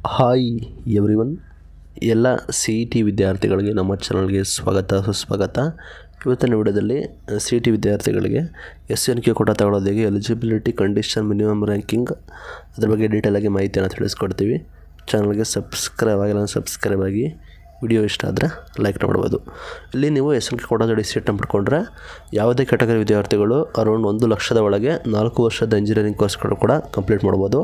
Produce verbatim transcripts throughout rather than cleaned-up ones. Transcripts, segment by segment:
Hi everyone, ಎಲ್ಲ C E T ವಿದ್ಯಾರ್ಥಿಗಳಿಗೆ ನಮ್ಮ ಚಾನಲ್ಗೆ ಸ್ವಾಗತ ಸುಸ್ವಾಗತ. ಇವತ್ತಿನ ವಿಡಿಯೋದಲ್ಲಿ ಸಿ ಇ ಟಿ ವಿದ್ಯಾರ್ಥಿಗಳಿಗೆ ಎಸ್ ಎನ್ ಕ್ಯೂ ಕೋಟಾ ತಗೊಳ್ಳೋದು ಹೇಗೆ, ಎಲಿಜಿಬಿಲಿಟಿ ಕಂಡೀಷನ್, ಮಿನಿಮಮ್ ರ್ಯಾಂಕಿಂಗ್, ಅದ್ರ ಬಗ್ಗೆ ಡೀಟೇಲಾಗಿ ಮಾಹಿತಿಯನ್ನು ತಿಳಿಸ್ಕೊಡ್ತೀವಿ. ಚಾನಲ್ಗೆ ಸಬ್ಸ್ಕ್ರೈಬ್ ಆಗಿಲ್ಲ ಸಬ್ಸ್ಕ್ರೈಬ್ ಆಗಿ. ವಿಡಿಯೋ ಇಷ್ಟ ಆದರೆ ಲೈಕ್ ಮಾಡ್ಬೋದು. ಇಲ್ಲಿ ನೀವು ಎಸ್ ಎನ್ ಕ್ಯೂ ಕೋಟಾ ಜಡಿ ಸೀಟ್ನ ಪಡ್ಕೊಂಡ್ರೆ ಯಾವುದೇ ಕ್ಯಾಟಗರಿ ವಿದ್ಯಾರ್ಥಿಗಳು ಅರೌಂಡ್ ಒಂದು ಲಕ್ಷದ ಒಳಗೆ ನಾಲ್ಕು ವರ್ಷದ ಇಂಜಿನಿಯರಿಂಗ್ ಕೋರ್ಸ್ಗಳು ಕೂಡ ಕಂಪ್ಲೀಟ್ ಮಾಡ್ಬೋದು.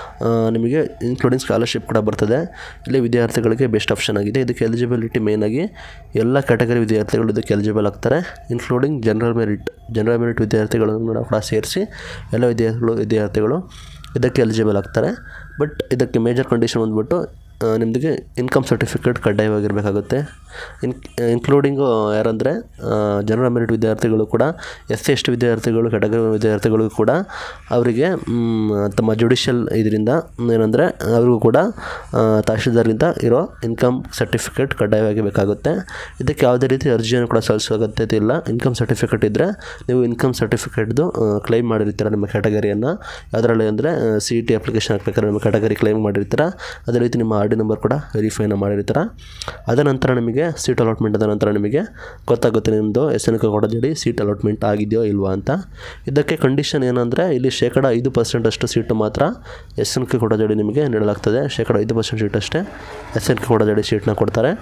ನಿಮಗೆ ಇನ್ಕ್ಲೂಡಿಂಗ್ ಸ್ಕಾಲರ್ಶಿಪ್ ಕೂಡ ಬರ್ತದೆ. ಇಲ್ಲಿ ವಿದ್ಯಾರ್ಥಿಗಳಿಗೆ ಬೆಸ್ಟ್ ಆಪ್ಷನ್ ಆಗಿದೆ. ಇದಕ್ಕೆ ಎಲಿಜಿಬಿಲಿಟಿ ಮೇಯ್ನಾಗಿ ಎಲ್ಲ ಕ್ಯಾಟಗರಿ ವಿದ್ಯಾರ್ಥಿಗಳು ಇದಕ್ಕೆ ಎಲಿಜಿಬಲ್ ಆಗ್ತಾರೆ, including general merit general merit ವಿದ್ಯಾರ್ಥಿಗಳನ್ನು ಕೂಡ ಸೇರಿಸಿ ಎಲ್ಲ ವಿದ್ಯಾರ್ಥಿಗಳು ವಿದ್ಯಾರ್ಥಿಗಳು ಇದಕ್ಕೆ ಎಲಿಜಿಬಲ್ ಆಗ್ತಾರೆ. ಬಟ್ ಇದಕ್ಕೆ ಮೇಜರ್ ಕಂಡೀಷನ್ ಬಂದುಬಿಟ್ಟು ನಿಮ್ಮದಿಗೆ ಇನ್ಕಮ್ ಸರ್ಟಿಫಿಕೇಟ್ ಕಡ್ಡಾಯವಾಗಿರಬೇಕಾಗುತ್ತೆ. ಇನ್ ಇನ್ಕ್ಲೂಡಿಂಗು ಯಾರಂದರೆ ಜನರಲ್ ಮೆರಿಟ್ ವಿದ್ಯಾರ್ಥಿಗಳು ಕೂಡ, ಎಸ್ ಸಿ ಎಸ್ ಟಿ ವಿದ್ಯಾರ್ಥಿಗಳು, ಕ್ಯಾಟಗರಿ ವಿದ್ಯಾರ್ಥಿಗಳಿಗೂ ಕೂಡ ಅವರಿಗೆ ತಮ್ಮ ಜುಡಿಷಿಯಲ್ ಇದರಿಂದ ಏನಂದರೆ ಅವ್ರಿಗೂ ಕೂಡ ತಹಶೀಲ್ದಾರಿಂದ ಇರೋ ಇನ್ಕಮ್ ಸರ್ಟಿಫಿಕೇಟ್ ಕಡ್ಡಾಯವಾಗಿ ಬೇಕಾಗುತ್ತೆ. ಇದಕ್ಕೆ ಯಾವುದೇ ರೀತಿ ಅರ್ಜಿಯನ್ನು ಕೂಡ ಸಲ್ಲಿಸೋ ಅಗತ್ಯತೆ ಇಲ್ಲ. ಇನ್ಕಮ್ ಸರ್ಟಿಫಿಕೇಟ್ ಇದ್ದರೆ ನೀವು ಇನ್ಕಮ್ ಸರ್ಟಿಫಿಕೇಟ್ದು ಕ್ಲೈಮ್ ಮಾಡಿರ್ತೀರ ನಿಮ್ಮ ಕ್ಯಾಟಗರಿಯನ್ನು. ಯಾವುದರಲ್ಲಿ ಅಂದರೆ ಸಿ ಇ ಟಿ ಅಪ್ಲಿಕೇಶನ್ ಹಾಕ್ಬೇಕಾದ್ರೆ ನಿಮ್ಮ ಕ್ಯಾಟಗರಿ ಕ್ಲೈಮ್ ಮಾಡಿರ್ತೀರ. ಅದೇ ರೀತಿ ನಿಮ್ಮ ಆರ್ ಡಿ ನಂಬರ್ ಕೂಡ ವೆರಿಫೈನ ಮಾಡಿರ್ತೀರ. ಅದ ನಂತರ ನಿಮಗೆ ಸೀಟ್ ಅಲಾಟ್ಮೆಂಟ್ ಆದ ನಂತರ ನಿಮಗೆ ಗೊತ್ತಾಗುತ್ತೆ ನಿಮ್ಮದು ಎಸ್ ಎನ್ ಕ್ಯೂ ಕೋಟಾ ಜಡಿ ಸೀಟ್ ಅಲಾಟ್ಮೆಂಟ್ ಆಗಿದೆಯೋ ಇಲ್ವಾ ಅಂತ. ಇದಕ್ಕೆ ಕಂಡೀಷನ್ ಏನಂದರೆ ಇಲ್ಲಿ ಶೇಕಡ ಐದು ಪರ್ಸೆಂಟ್ ಅಷ್ಟು ಸೀಟು ಮಾತ್ರ ಎಸ್ ಎನ್ ಕ್ಯೂ ಕೋಟಾ ಜಡಿ ನಿಮಗೆ ನೀಡಲಾಗ್ತದೆ. ಶೇಕಡ ಐದು ಪರ್ಸೆಂಟ್ ಸೀಟ್ ಅಷ್ಟೇ ಎಸ್ ಎನ್ ಕ್ಯೂ ಕೋಟಾ ಜಡಿ ಸೀಟ್ನ ಕೊಡ್ತಾರೆ.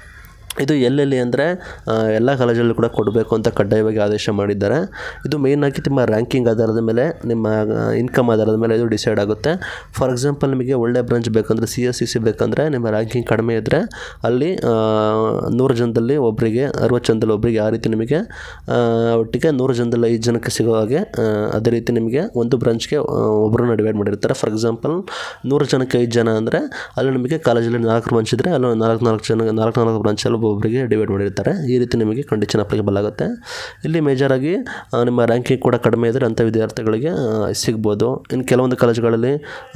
ಇದು ಎಲ್ಲೆಲ್ಲಿ ಅಂದರೆ ಎಲ್ಲ ಕಾಲೇಜಲ್ಲೂ ಕೂಡ ಕೊಡಬೇಕು ಅಂತ ಕಡ್ಡಾಯವಾಗಿ ಆದೇಶ ಮಾಡಿದ್ದಾರೆ. ಇದು ಮೇಯ್ನಾಗಿ ನಿಮ್ಮ ರ್ಯಾಂಕಿಂಗ್ ಆಧಾರದ ಮೇಲೆ, ನಿಮ್ಮ ಇನ್ಕಮ್ ಆಧಾರದ ಮೇಲೆ ಇದು ಡಿಸೈಡ್ ಆಗುತ್ತೆ. ಫಾರ್ ಎಕ್ಸಾಂಪಲ್, ನಿಮಗೆ ಒಳ್ಳೆ ಬ್ರಾಂಚ್ ಬೇಕಂದರೆ, ಸಿ ಎಸ್ ಸಿ ಸಿ ಬೇಕಂದರೆ ನಿಮ್ಮ ರ್ಯಾಂಕಿಂಗ್ ಕಡಿಮೆ ಇದ್ದರೆ ಅಲ್ಲಿ ನೂರು ಜನದಲ್ಲಿ ಒಬ್ಬರಿಗೆ, ಅರವತ್ತು ಜನದಲ್ಲಿ ಒಬ್ಬರಿಗೆ, ಆ ರೀತಿ ನಿಮಗೆ ಒಟ್ಟಿಗೆ ನೂರು ಜನದಲ್ಲಿ ಐದು ಜನಕ್ಕೆ ಸಿಗೋ ಹಾಗೆ ಅದೇ ರೀತಿ ನಿಮಗೆ ಒಂದು ಬ್ರಾಂಚ್ಗೆ ಒಬ್ಬರನ್ನ ಡಿವೈಡ್ ಮಾಡಿರ್ತಾರೆ. ಫಾರ್ ಎಕ್ಸಾಂಪಲ್, ನೂರು ಜನಕ್ಕೆ ಐದು ಜನ ಅಂದರೆ ಅಲ್ಲಿ ನಿಮಗೆ ಕಾಲೇಜಲ್ಲಿ ನಾಲ್ಕು ಬ್ರಾಂಚ್ ಇದ್ದರೆ ಅಲ್ಲಿ ನಾಲ್ಕು ನಾಲ್ಕು ಜನ ನಾಲ್ಕು ನಾಲ್ಕು ಬ್ರಾಂಚಲ್ಲಿ ಒಬ್ಬರಿಗೆ ಡಿವೈಡ್ ಮಾಡಿರ್ತಾರೆ. ಈ ರೀತಿ ನಿಮಗೆ ಕಂಡೀಷನ್ ಅಪ್ಲಿಕೇಬಲ್ ಆಗುತ್ತೆ. ಇಲ್ಲಿ ಮೇಜರಾಗಿ ನಿಮ್ಮ ರ್ಯಾಂಕಿಂಗ್ ಕೂಡ ಕಡಿಮೆ ಇದ್ದರೆ ಅಂಥ ವಿದ್ಯಾರ್ಥಿಗಳಿಗೆ ಸಿಗ್ಬೋದು. ಇನ್ನು ಕೆಲವೊಂದು ಕಾಲೇಜುಗಳಲ್ಲಿ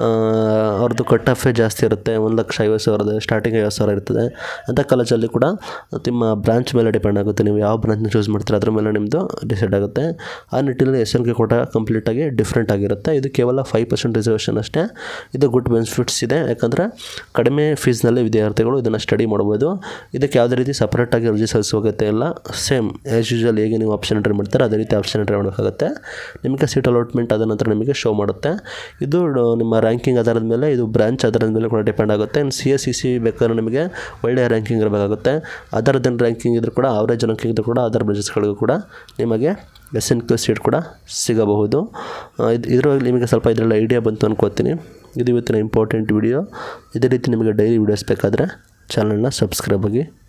ಅವ್ರದ್ದು ಕಟ್ ಆಫೇ ಜಾಸ್ತಿ ಇರುತ್ತೆ, ಒಂದು ಲಕ್ಷ ಐವತ್ತು ಸಾವಿರದ ಸ್ಟಾರ್ಟಿಂಗ್ ಐವತ್ತು ಸಾವಿರ ಇರ್ತದೆ. ಅಂಥ ಕಾಲೇಜಲ್ಲಿ ಕೂಡ ನಿಮ್ಮ ಬ್ರಾಂಚ್ ಮೇಲೆ ಡಿಪೆಂಡ್ ಆಗುತ್ತೆ. ನೀವು ಯಾವ ಬ್ರಾಂಚ್ನ ಚೂಸ್ ಮಾಡ್ತೀರ ಅದ್ರ ಮೇಲೆ ನಿಮ್ಮದು ಡಿಸೈಡ್ ಆಗುತ್ತೆ. ಆ ನಿಟ್ಟಿನಲ್ಲಿ ಎಸ್ ಎನ್ ಕ್ಯೂ ಕೋಟಾ ಕಂಪ್ಲೀಟಾಗಿ ಡಿಫ್ರೆಂಟ್ ಆಗಿರುತ್ತೆ. ಇದು ಕೇವಲ ಫೈವ್ ಪರ್ಸೆಂಟ್ ರಿಸರ್ವೇಷನ್ ಅಷ್ಟೇ. ಇದು ಗುಡ್ ಬೆನಿಫಿಟ್ಸ್ ಇದೆ, ಯಾಕಂದರೆ ಕಡಿಮೆ ಫೀಸ್ನಲ್ಲಿ ವಿದ್ಯಾರ್ಥಿಗಳು ಇದನ್ನು ಸ್ಟಡಿ ಮಾಡ್ಬೋದು. ಇದಕ್ಕೆ ಯಾವುದೇ ರೀತಿ ಸಪ್ರೇಟಾಗಿ ಅರ್ಜಿ ಸಲ್ಲಿಸೋ ಅಗತ್ಯ ಇಲ್ಲ. ಸೇಮ್ ಆ್ಯಸ್ ಯೂಶುವಲ್ ಹೇಗೆ ನೀವು ಆಪ್ಷನ್ ಎಂಟ್ರಿ ಮಾಡ್ತಾರೆ ಅದೇ ರೀತಿ ಆಪ್ಷನ್ ಎಂಟ್ರಿ ಮಾಡಬೇಕಾಗುತ್ತೆ. ನಿಮಗೆ ಸೀಟ್ ಅಲಾಟ್ಮೆಂಟ್ ಆದ ನಂತರ ನಿಮಗೆ ಶೋ ಮಾಡುತ್ತೆ. ಇದು ನಿಮ್ಮ ರ್ಯಾಂಕಿಂಗ್ ಆಧಾರದ ಮೇಲೆ, ಇದು ಬ್ರಾಂಚ್ ಆಧಾರದ ಮೇಲೆ ಕೂಡ ಡಿಪೆಂಡ್ ಆಗುತ್ತೆ. ಇನ್ನು ಸಿ ಎಸ್ ಸಿ ಸಿ ಬೇಕಾದ್ರೆ ನಿಮಗೆ ಒಳ್ಳೆಯ ರ್ಯಾಂಕಿಂಗ್ ಇರಬೇಕಾಗುತ್ತೆ. ಅದರದ್ದು ರ್ಯಾಂಕಿಂಗ್ ಇದ್ರೂ ಕೂಡ, ಅವರೇಜ್ ರ್ಯಾಂಕಿಂಗ್ ಇದ್ರೂ ಕೂಡ ಅದರ್ ಬ್ರಾಂಚಸ್ಗಳಿಗೂ ಕೂಡ ನಿಮಗೆ ಎಸ್ ಎನ್ ಕ್ಯೂ ಸೀಟ್ ಕೂಡ ಸಿಗಬಹುದು. ಇದು ಇದರಲ್ಲಿ ನಿಮಗೆ ಸ್ವಲ್ಪ ಇದರಲ್ಲಿ ಐಡಿಯಾ ಬಂತು ಅನ್ಕೋತೀನಿ. ಇದು ಇವತ್ತಿನ ಇಂಪಾರ್ಟೆಂಟ್ ವಿಡಿಯೋ. ಇದೇ ರೀತಿ ನಿಮಗೆ ಡೈಲಿ ವೀಡಿಯೋಸ್ ಬೇಕಾದರೆ ಚಾನಲ್ನ ಸಬ್ಸ್ಕ್ರೈಬ್ ಆಗಿ.